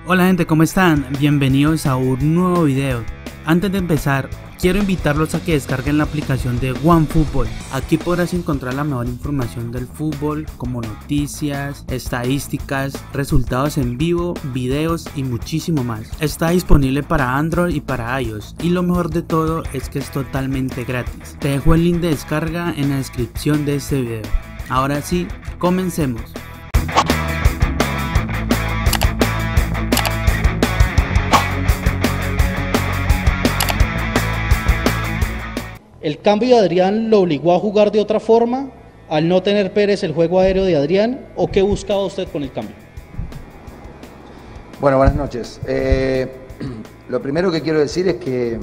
Hola gente, ¿cómo están? Bienvenidos a un nuevo video. Antes de empezar, quiero invitarlos a que descarguen la aplicación de OneFootball. Aquí podrás encontrar la mejor información del fútbol, como noticias, estadísticas, resultados en vivo, videos y muchísimo más. Está disponible para Android y para iOS, y lo mejor de todo es que es totalmente gratis. Te dejo el link de descarga en la descripción de este video. Ahora sí, comencemos. ¿El cambio de Adrián lo obligó a jugar de otra forma al no tener Pérez el juego aéreo de Adrián, o qué buscaba usted con el cambio? Bueno, buenas noches. Lo primero que quiero decir es que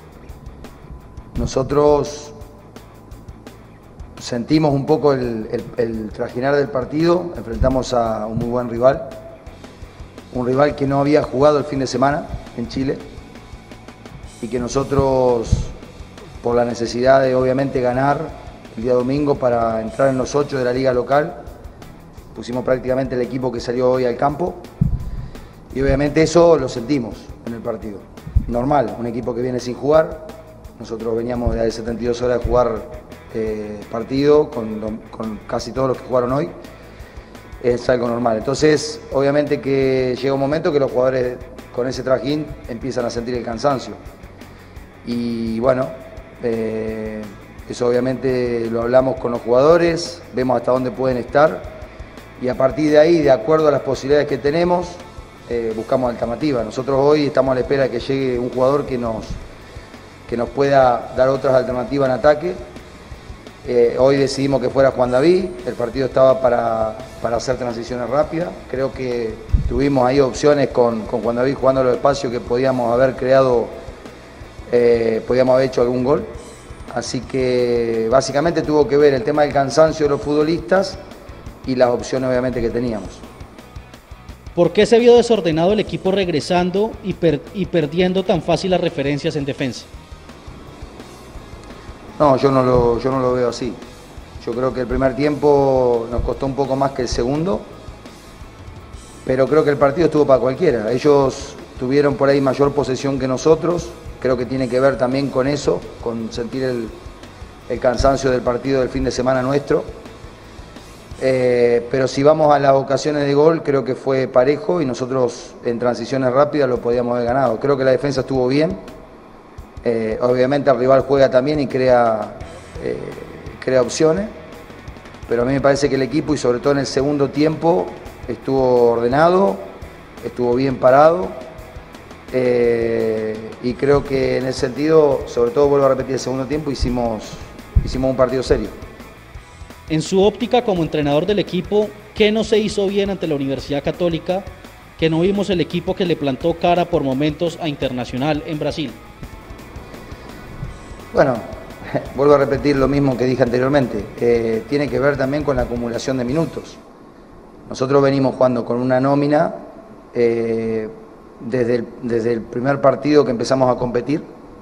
nosotros sentimos un poco el trajinar del partido. Enfrentamos a un muy buen rival, un rival que no había jugado el fin de semana en Chile y que nosotros, por la necesidad de obviamente ganar el día domingo para entrar en los 8 de la liga local, pusimos prácticamente el equipo que salió hoy al campo y obviamente eso lo sentimos en el partido. Normal, un equipo que viene sin jugar, nosotros veníamos de 72 horas de jugar partido con casi todos los que jugaron hoy, es algo normal. Entonces obviamente que llega un momento que los jugadores con ese trajín empiezan a sentir el cansancio y bueno, eso obviamente lo hablamos con los jugadores, vemos hasta dónde pueden estar y a partir de ahí, de acuerdo a las posibilidades que tenemos, buscamos alternativas. Nosotros hoy estamos a la espera de que llegue un jugador que nos pueda dar otras alternativas en ataque. Hoy decidimos que fuera Juan David, el partido estaba para hacer transiciones rápidas. Creo que tuvimos ahí opciones con Juan David jugando a los espacios que podíamos haber creado. Podíamos haber hecho algún gol, así que básicamente tuvo que ver el tema del cansancio de los futbolistas y las opciones obviamente que teníamos. ¿Por qué se vio desordenado el equipo regresando y perdiendo tan fácil las referencias en defensa? No, yo no lo veo así. Yo creo que el primer tiempo nos costó un poco más que el segundo, pero creo que el partido estuvo para cualquiera. Ellos tuvieron por ahí mayor posesión que nosotros. Creo que tiene que ver también con eso, con sentir el cansancio del partido del fin de semana nuestro. Pero si vamos a las ocasiones de gol, creo que fue parejo y nosotros en transiciones rápidas lo podíamos haber ganado. Creo que la defensa estuvo bien. Obviamente el rival juega también y crea opciones. Pero a mí me parece que el equipo, y sobre todo en el segundo tiempo, estuvo ordenado, estuvo bien parado. Y creo que en ese sentido, sobre todo vuelvo a repetir, el segundo tiempo hicimos un partido serio. En su óptica como entrenador del equipo, ¿qué no se hizo bien ante la Universidad Católica, que no vimos el equipo que le plantó cara por momentos a Internacional en Brasil? Bueno, vuelvo a repetir lo mismo que dije anteriormente, tiene que ver también con la acumulación de minutos. Nosotros venimos jugando con una nómina desde el primer partido que empezamos a competir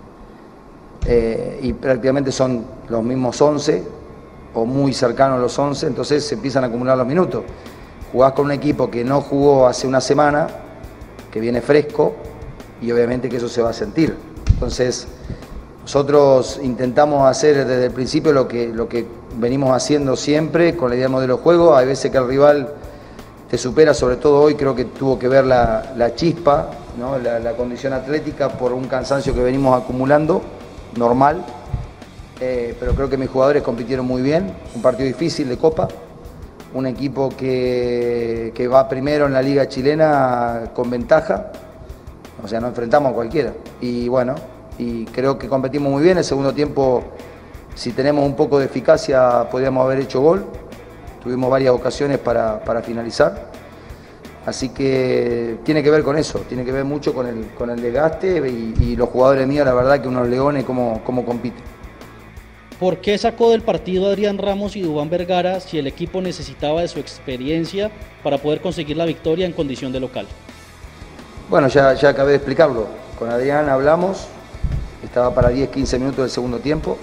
y prácticamente son los mismos 11 o muy cercanos a los 11, entonces se empiezan a acumular los minutos. Jugás con un equipo que no jugó hace una semana, que viene fresco y obviamente que eso se va a sentir. Entonces nosotros intentamos hacer desde el principio lo que venimos haciendo siempre con la idea de modelo de juego. Hay veces que el rival te supera, sobre todo hoy creo que tuvo que ver la chispa, ¿no? la condición atlética por un cansancio que venimos acumulando, normal, pero creo que mis jugadores compitieron muy bien, un partido difícil de Copa, un equipo que va primero en la Liga Chilena con ventaja, o sea, no enfrentamos a cualquiera, y bueno, y creo que competimos muy bien. El segundo tiempo, si tenemos un poco de eficacia, podríamos haber hecho gol. Tuvimos varias ocasiones para finalizar, así que tiene que ver con eso, tiene que ver mucho con el desgaste y los jugadores míos, la verdad que unos leones cómo compiten. ¿Por qué sacó del partido a Adrián Ramos y Duván Vergara si el equipo necesitaba de su experiencia para poder conseguir la victoria en condición de local? Bueno, ya acabé de explicarlo, con Adrián hablamos, estaba para 10-15 minutos del segundo tiempo.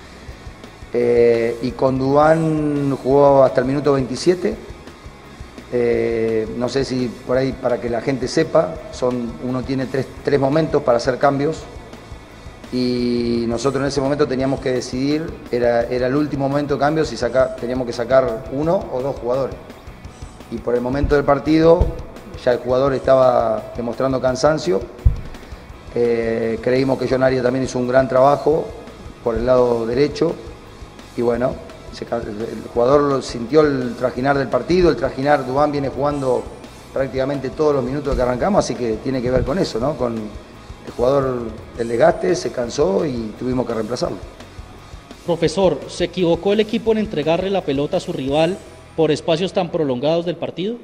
Y con Duván jugó hasta el minuto 27 No sé si por ahí, para que la gente sepa, uno tiene tres momentos para hacer cambios y nosotros en ese momento teníamos que decidir, era el último momento de cambios, si teníamos que sacar 1 o 2 jugadores. Y por el momento del partido ya el jugador estaba demostrando cansancio. Creímos que John Arias también hizo un gran trabajo por el lado derecho y bueno, el jugador sintió el trajinar del partido, Duván viene jugando prácticamente todos los minutos que arrancamos, así que tiene que ver con eso, ¿no? Con el jugador, el desgaste, se cansó y tuvimos que reemplazarlo. Profesor, ¿se equivocó el equipo en entregarle la pelota a su rival por espacios tan prolongados del partido?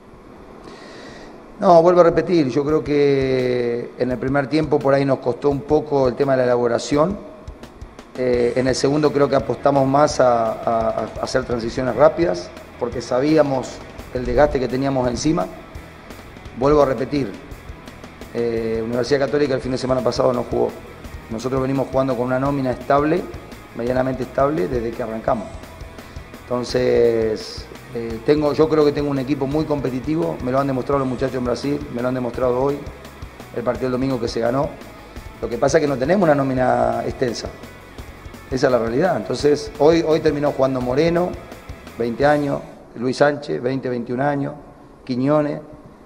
No, vuelvo a repetir, yo creo que en el primer tiempo por ahí nos costó un poco el tema de la elaboración. En el segundo creo que apostamos más a hacer transiciones rápidas, porque sabíamos el desgaste que teníamos encima. Vuelvo a repetir, Universidad Católica el fin de semana pasado no jugó. Nosotros venimos jugando con una nómina estable, medianamente estable, desde que arrancamos. Entonces, yo creo que tengo un equipo muy competitivo, me lo han demostrado los muchachos en Brasil, me lo han demostrado hoy, el partido del domingo que se ganó. Lo que pasa es que no tenemos una nómina extensa, esa es la realidad. Entonces, hoy terminó jugando Moreno, 20 años, Luis Sánchez, 20, 21 años, Quiñones.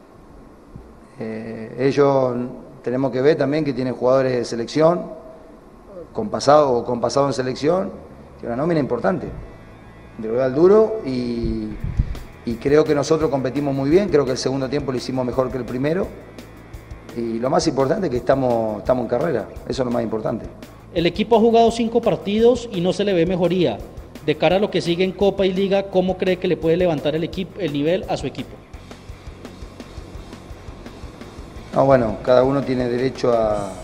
Ellos tenemos que ver también que tienen jugadores de selección, con pasado en selección, tiene una nómina importante, de rival duro y creo que nosotros competimos muy bien, creo que el segundo tiempo lo hicimos mejor que el primero y lo más importante es que estamos en carrera, eso es lo más importante. El equipo ha jugado 5 partidos y no se le ve mejoría. De cara a lo que sigue en Copa y Liga, ¿cómo cree que le puede levantar el nivel a su equipo? No, bueno, cada uno tiene derecho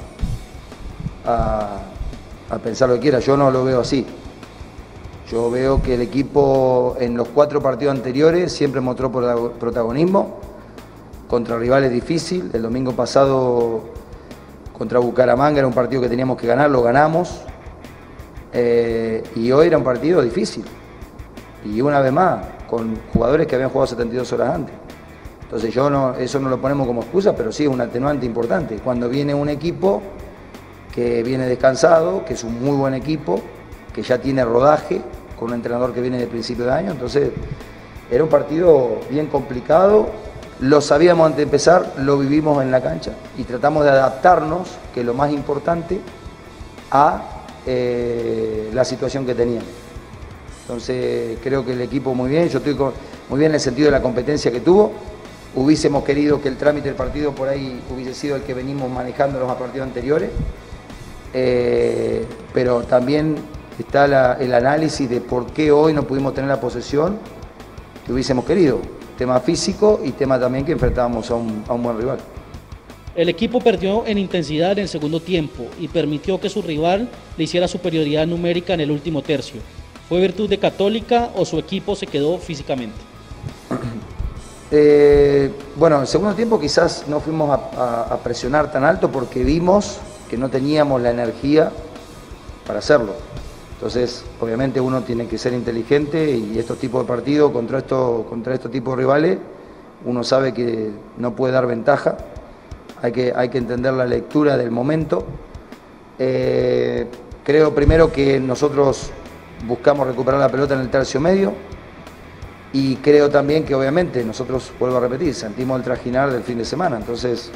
a pensar lo que quiera, yo no lo veo así. Yo veo que el equipo en los 4 partidos anteriores siempre mostró protagonismo contra rivales difíciles. El domingo pasado contra Bucaramanga era un partido que teníamos que ganar, lo ganamos. Y hoy era un partido difícil. Y una vez más, con jugadores que habían jugado 72 horas antes. Entonces eso no lo ponemos como excusa, pero sí es un atenuante importante. Cuando viene un equipo que viene descansado, que es un muy buen equipo, que ya tiene rodaje, con un entrenador que viene de principio de año, entonces era un partido bien complicado, lo sabíamos antes de empezar, lo vivimos en la cancha y tratamos de adaptarnos, que es lo más importante, a la situación que teníamos. Entonces creo que el equipo muy bien, yo estoy muy bien en el sentido de la competencia que tuvo. Hubiésemos querido que el trámite del partido por ahí hubiese sido el que venimos manejando los partidos anteriores, pero también está el análisis de por qué hoy no pudimos tener la posesión que hubiésemos querido. Tema físico y tema también que enfrentábamos a un buen rival. El equipo perdió en intensidad en el segundo tiempo y permitió que su rival le hiciera superioridad numérica en el último tercio. ¿Fue virtud de Católica o su equipo se quedó físicamente? Bueno, en el segundo tiempo quizás no fuimos a presionar tan alto porque vimos que no teníamos la energía para hacerlo. Entonces, obviamente uno tiene que ser inteligente y estos tipos de partidos contra estos tipos de rivales, uno sabe que no puede dar ventaja, hay que entender la lectura del momento. Creo primero que nosotros buscamos recuperar la pelota en el tercio medio y creo también que obviamente nosotros, vuelvo a repetir, sentimos el trajinar del fin de semana, entonces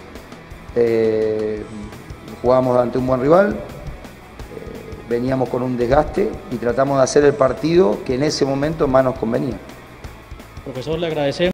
jugamos ante un buen rival. Veníamos con un desgaste y tratamos de hacer el partido que en ese momento más nos convenía. Profesor, le agradecemos.